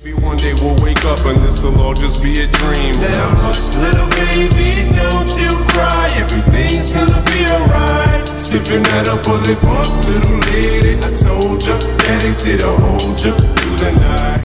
One day we'll wake up and this'll all just be a dream. Now hush, little baby, don't you cry. Everything's gonna be alright. Stiffen that up, pull it up, little lady. I told ya, daddy's here to hold ya through the night.